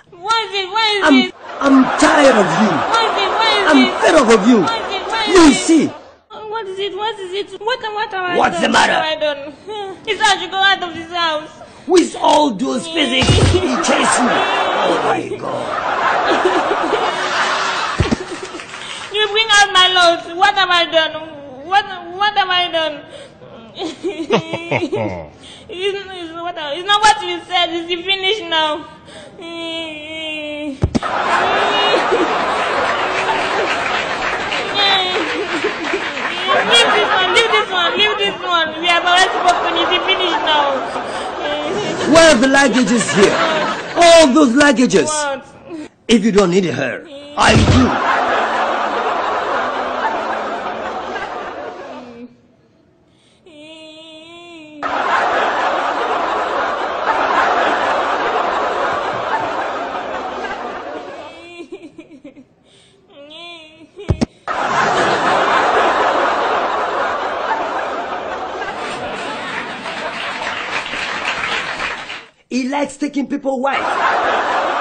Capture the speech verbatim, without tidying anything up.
What is it? What is I'm, it? I'm tired of you. What is it? What is I'm it? fed up of you. What is it? What is You it? see, What is it? What is it? What, what have I What's done? the matter? What have I done? It's time to go out of this house. with all those physics, he chased you. Oh my God. You bring out my loads. What have I done? What, what have I done? it's, it's, what, it's not what you said. It's the finish now. Leave this one, leave this one, leave this one. We have already spoken. It's the finish now. Where are the luggages here? All those luggages. What? If you don't need her, I do. He likes taking people's wives.